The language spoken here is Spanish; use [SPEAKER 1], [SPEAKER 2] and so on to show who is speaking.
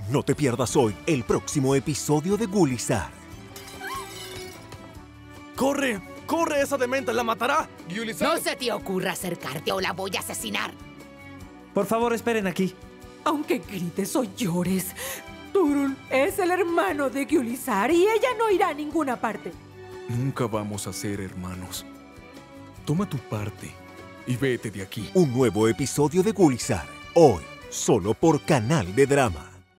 [SPEAKER 1] No te pierdas hoy el próximo episodio de Gulizar.
[SPEAKER 2] ¡Corre! ¡Corre! ¡Esa demente la matará! ¡Gulizar!
[SPEAKER 3] No se te ocurra acercarte o la voy a asesinar.
[SPEAKER 4] Por favor, esperen aquí.
[SPEAKER 5] Aunque grites o llores, Turull es el hermano de Gulizar y ella no irá a ninguna parte.
[SPEAKER 6] Nunca vamos a ser hermanos. Toma tu parte y vete de aquí.
[SPEAKER 1] Un nuevo episodio de Gulizar, hoy, solo por Canal de Drama.